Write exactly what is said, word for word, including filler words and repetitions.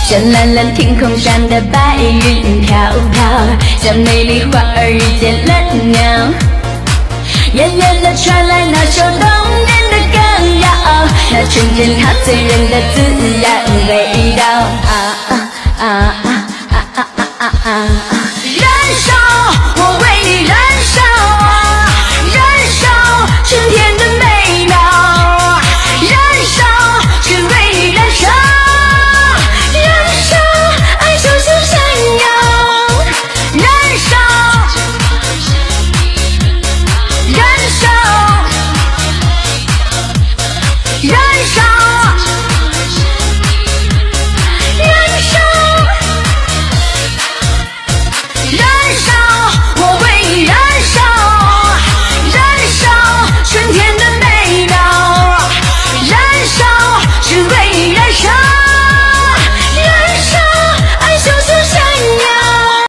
像蓝蓝天空上的白云飘飘，像美丽花儿遇见了鸟。远远的传来那首动人的歌谣，那纯真陶醉人的自然。